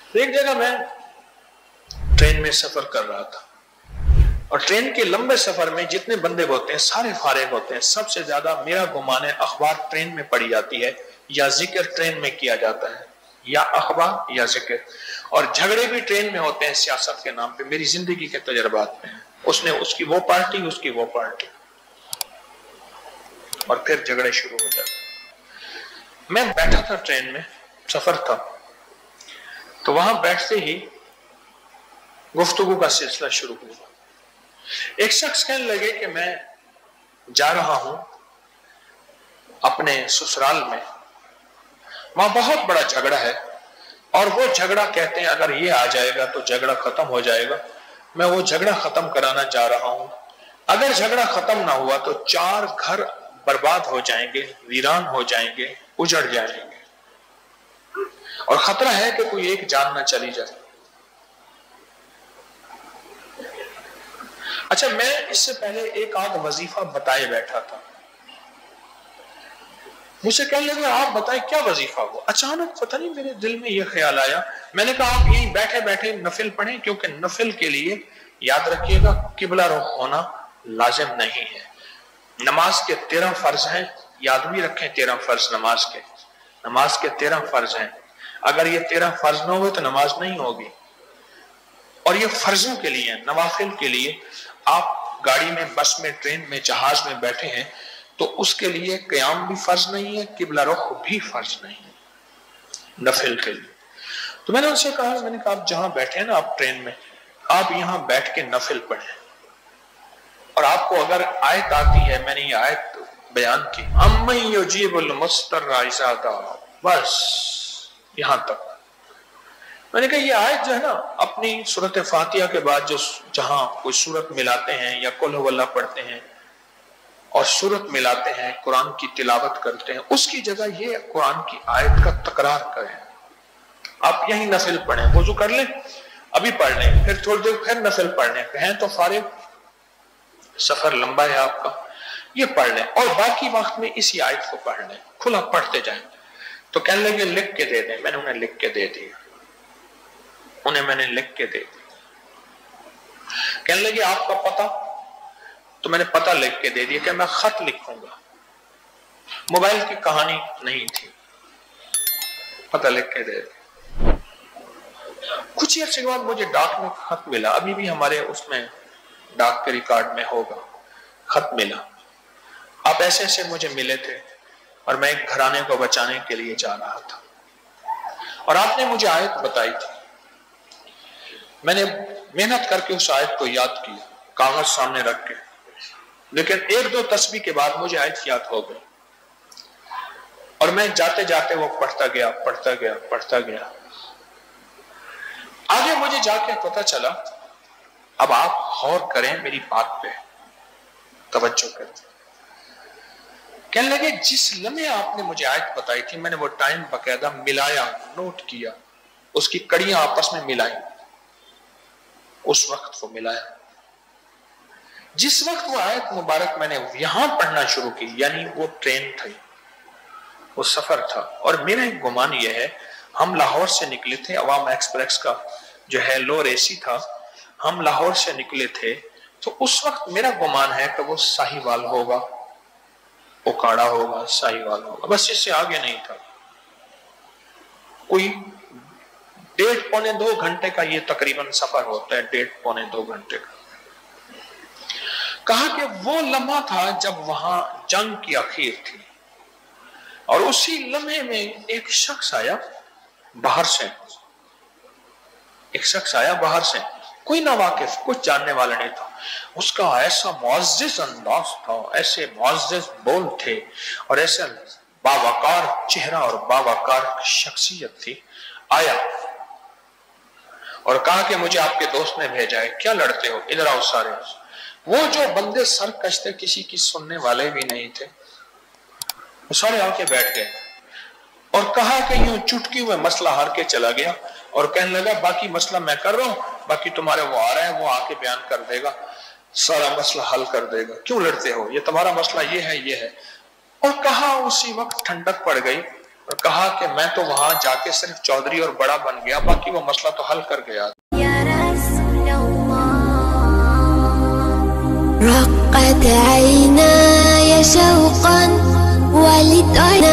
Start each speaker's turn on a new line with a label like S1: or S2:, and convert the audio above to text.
S1: एक जगह मैं ट्रेन में सफर कर रहा था और ट्रेन के लंबे सफर में जितने बंदे होते हैं सारे फारिग होते हैं। सबसे ज्यादा मेरा गुमान है अखबार ट्रेन में पढ़ी जाती है या जिक्र ट्रेन में किया जाता है, या अखबार या जिक्र। और झगड़े भी ट्रेन में होते हैं सियासत के नाम पे। मेरी जिंदगी के तजर्बात में उसने उसकी वो पार्टी, उसकी वो पार्टी, और फिर झगड़े शुरू हो जाते। मैं बैठा था ट्रेन में, सफर था, तो वहां बैठते ही गुफ्तगू का सिलसिला शुरू हुआ। एक शख्स कहने लगे कि मैं जा रहा हूं अपने ससुराल में, वहां बहुत बड़ा झगड़ा है और वो झगड़ा कहते हैं अगर ये आ जाएगा तो झगड़ा खत्म हो जाएगा। मैं वो झगड़ा खत्म कराना जा रहा हूं। अगर झगड़ा खत्म ना हुआ तो 4 घर बर्बाद हो जाएंगे, वीरान हो जाएंगे, उजड़ जाएंगे, और खतरा है कि कोई एक जान ना चली जाए। अच्छा, मैं इससे पहले एक आध वजीफा बताए बैठा था। मुझसे कहने लगे आप बताएं क्या वजीफा हुआ। अचानक पता नहीं मेरे दिल में यह ख्याल आया। मैंने कहा आप यहीं बैठे बैठे नफिल पढ़ें, क्योंकि नफिल के लिए याद रखिएगा किबला रुख होना लाजिम नहीं है। नमाज के 13 फर्ज हैं, याद भी रखें 13 फर्ज नमाज के 13 फर्ज हैं। अगर ये 13 फर्ज न हुए तो नमाज नहीं होगी। और ये फर्जों के लिए, नवाफिल के लिए। आप गाड़ी में, बस में, ट्रेन में, जहाज में बैठे हैं तो उसके लिए क़याम भी फर्ज नहीं है, किबला रुख भी फर्ज नहीं है नफिल के लिए। तो मैंने उनसे कहा, मैंने कहा आप जहां बैठे हैं ना, आप ट्रेन में, आप यहां बैठ के नफिल पढ़ें, और आपको अगर आयत आती है, मैंने ये आयत बयान की, अम्मन युजीबुल मुस्तर्रा इज़ा दआ, बस यहां तक। मैंने कहा ये आयत जो है ना, अपनी सूरत फातिहा के बाद जो जहां कोई सूरत मिलाते हैं या कुल हुवल्लाह पढ़ते हैं और सूरत मिलाते हैं, कुरान की तिलावत करते हैं, उसकी जगह ये कुरान की आयत का तकरार करें। आप यही नफिल पढ़ें, वुजू कर लें, अभी पढ़ लें, फिर थोड़ी देर फिर नफिल पढ़ लें, कहें तो फारिग, सफर लंबा है आपका, ये पढ़ लें, और बाकी वक्त में इसी आयत को पढ़ लें, खुला पढ़ते जाएं। तो कहने लगे लिख के दे दें। मैंने उन्हें लिख के दे दिया, मैंने लिख के दे दिया। कहने लगे आपका पता, तो मैंने पता लिख के दे दिया कि मैं खत लिखूंगा। मोबाइल की कहानी नहीं थी, पता लिख के दे दिया। कुछ अर्से के बाद मुझे डाक में खत मिला, अभी भी हमारे उसमें डाक के रिकॉर्ड में होगा, खत मिला। आप ऐसे ऐसे मुझे मिले थे और मैं एक घराने को बचाने के लिए जा रहा था, और आपने मुझे आयत बताई थी। मैंने मेहनत करके उस आयत को याद किया, कागज सामने रख के, लेकिन 1-2 तस्बीह के बाद मुझे आयत याद हो गई, और मैं जाते जाते वो पढ़ता गया। आगे मुझे जाके पता चला, अब आप गौर करें मेरी बात पे, तवज्जो करें। कहने लगे जिस लम्हे आपने मुझे आयत बताई थी, मैंने वो टाइम बकायदा मिलाया, नोट किया, उसकी कड़ियां आपस में मिलाई, उस वक्त को मिलाया जिस वक्त वो आयत मुबारक मैंने यहां पढ़ना शुरू की, यानी वो ट्रेन थी, वो सफर था। और मेरा एक गुमान यह है, हम लाहौर से निकले थे, अवाम एक्सप्रेस का जो है लोअर एसी था, हम लाहौर से निकले थे, तो उस वक्त मेरा गुमान है कि वो साहिवाल होगा, ओकाड़ा होगा, साहिवाल होगा, बस इससे आगे नहीं था। कोई 1.5-2 घंटे का ये तकरीबन सफर होता है, 1.5-2 घंटे का। कहा कि वो लम्हा था जब वहां जंग की आखिर थी, और उसी लम्हे में एक शख्स आया बाहर से, कोई ना वाकिफ, कुछ जानने वाला नहीं था। उसका ऐसा मुअज़्ज़िज़ अंदाज था, ऐसे मुअज़्ज़िज़ बोल थे, और ऐसा बावकार चेहरा और बावकार शख्सियत थी। आया और कहा कि मुझे आपके दोस्त ने भेजा है, क्या लड़ते हो, इधर आओ सारे। वो जो बंदे सर कशते किसी की सुनने वाले भी नहीं थे, वो सारे आके बैठ गए और कहा कि यूं चुटकी हुए मसला हार के चला गया, और कहने लगा बाकी मसला मैं कर रहा हूं, बाकी तुम्हारे वो आ रहा है, वो आके बयान कर देगा, सारा मसला हल कर देगा, क्यों लड़ते हो, ये तुम्हारा मसला ये है। और कहा उसी वक्त ठंडक पड़ गई, اور کہا کہ میں تو وہاں جا کے صرف چودھری اور بڑا بن گیا، باقی وہ مسئلہ تو حل کر گیا۔
S2: رقت عيناي شوقا ولد